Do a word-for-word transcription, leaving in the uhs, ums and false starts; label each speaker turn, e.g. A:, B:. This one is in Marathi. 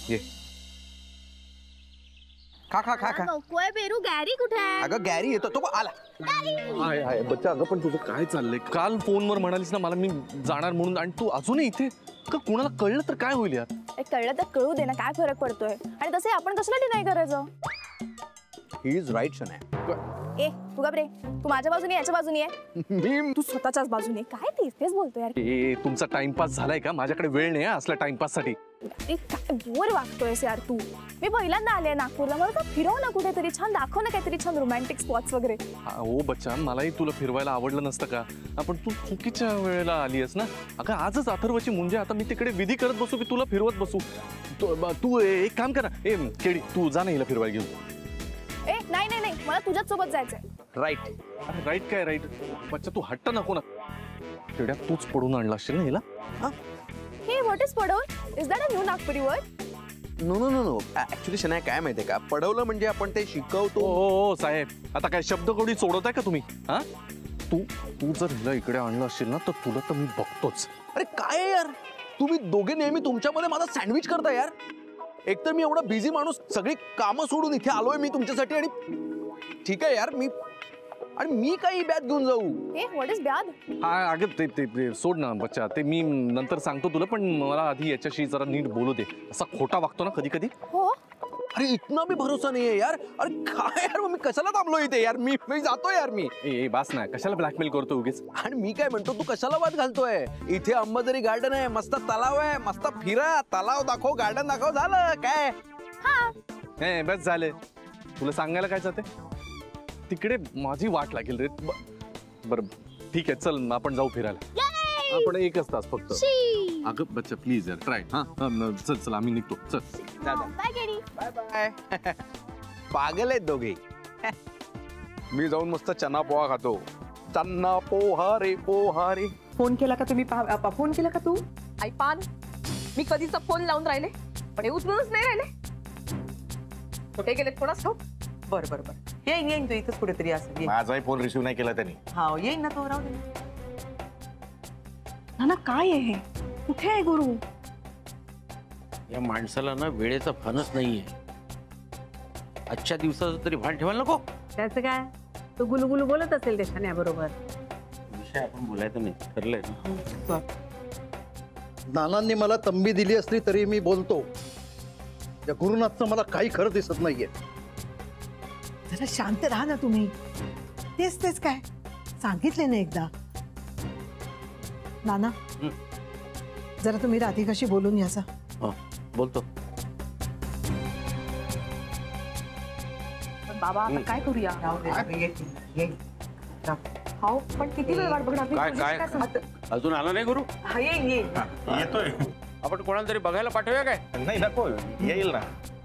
A: ये खा खा खा खा.
B: नकोय पेरू. गॅरी कुठे आहे?
A: अगं गॅरी येतो तो आला.
C: हाय हाय बच्चा, अगं पण तुझं काय चाललंय? काल फोनवर म्हणालीस ना मला मी जाणार म्हणून, आणि तू अजूनही इथे का? कोणाला कळलं तर काय होईल यार?
B: कळलं तर कळू दे ना, काय फरक पडतोय? आणि तसे आपण कशाला डिनाय करायचं?
A: He is right Shanaya.
B: ए तू गप रे. तू माझ्या बाजूने याच्या बाजूने आहे.
A: मी
B: तू स्वतःच्याच बाजूने. काय तेच तेच बोलतोय यार.
C: ए तुमचा टाइमपास झालाय का? माझ्याकडे वेळ नाही असला टाइमपास साठी.
B: ए काय बोर वागतोयस यार तू. मी पहिल्यांदा आले नागपूरला. मला तर फिरव ना कुठेतरी छान, दाखव ना काहीतरी छान रोमॅन्टिक स्पॉट्स वगैरे.
C: हो बच्चा, मलाही तुला फिरवायला आवडलं नसतं का? आपण तू चुकीच्या वेळेला आलीस ना. अगं आजच अथर्वची म्हणजे आता मी तिकडे विधी करत बसू की तुला फिरवत बसू? तू एक काम कर ना. ए केडी तू जा ना हिला फिरवायला घेऊन.
B: ए नाही नाही नाही, मला तुझ्याच सोबत जायचंय.
A: राईट.
C: अरे राईट काय राईट? बच्चा तू हट्ट नको ना. केड्या तूच पडून आणला असशील ना हिला.
B: हे व्हॉट इज पडवून? Is that a new Nagpuri word?
A: No no no no actually Shanaya काय माहितीये का, पडवलं म्हणजे आपण ते शिकवतो.
C: हो साहेब, आता काय शब्दकोडी सोडवताय का तुम्ही? हा तू तू जर हिला इकडे आणलं असेल ना तर तुला तर मी बघतोच.
A: अरे काय आहे यार, तुम्ही दोघे नेहमी तुमच्यामध्ये माझा सँडविच करता यार. एकतर मी एवढा बिझी माणूस, सगळी कामं सोडून इथे आलोय मी तुमच्यासाठी. आणि ठीक आहे यार, मी आणि मी काही ब्याद घेऊन जाऊ?
B: ए व्हॉट इज ब्याद?
C: हा अगं ते ते सोड ना बच्चा, ते मी नंतर सांगतो तुला, पण मला आधी याच्याशी जरा नीट बोलू दे. असा खोटा वागतो ना कधी कधी.
B: हो
A: अरे इतना भी भरोसा नाहीये यार. अरे काय यार, मी कशाला थांबलो इथे यार? मी मी जातो यार. मी
C: ए बास नाही, कशाला ब्लॅकमेल करतो उगीच?
A: आणि मी काय म्हणतो, तू कशाला वाद घालतोय? इथे अंबाझरी गार्डन आहे, मस्त तलाव आहे, मस्त फिरा, तलाव दाखव, गार्डन दाखव, झालं काय?
B: हा
C: ए बस झाले. तुला सांगायला काय जाते? तिकडे माझी वाट लागेल रे. बरं ठीक आहे, चल आपण जाऊ फिरायला. आपण एकच तास फक्त. अगं बच्चा प्लीज यार, ट्राय. हा चल चल आम्ही निघतो. चल
B: बाय गेडी.
A: Bye bye. पागल आहेत दोघे. मी जाऊन मस्त चना पोहा खातो. चना पोहा रे पोहा रे.
D: फोन केला का तुम्ही? फोन केला का तू? आई पान, मी कधीचा फोन लावून राहिले पण हे उचलूनच नाही राहिले. कुठे गेले कोणाच ठाऊक. बरं बरं बरं, येईन येईन तू इथंच कुठेतरी असेल.
E: माझाही फोन रिसीव्ह नाही केला त्यांनी.
D: हा येईन ना तो, राहू दे ना. काय आहे हे? कुठे आहे गुरु?
E: या माणसाला ना वेळेचा भानच नाहीये. आजच्या दिवसाचं तरी भान ठेवायला नको.
D: त्याचं काय, तो गुलुगुलू बोलत असेल त्याच्या बरोबर.
E: विषय आपण बोलायचं नाही, ठरलंय ना.
F: नानांनी मला तंबी दिली असली तरी मी बोलतो. या गुरुनाथचं मला काही खरं दिसत नाहीये.
G: जरा शांत राहा ना तुम्ही. तेच तेच काय सांगितले ना एकदा. नाना जरा तुम्ही राधिकाशी बोलून याचा.
E: हो बोलतो.
D: बाबा आता काय करूया? हो पण किती वेळ वाट बघणार?
E: काय काय अजून आला नाही गुरु?
D: हा येईन येईन.
E: येतोय. आपण कोणाला तरी बघायला पाठवूया काय?
H: नाही नको, येईल ना.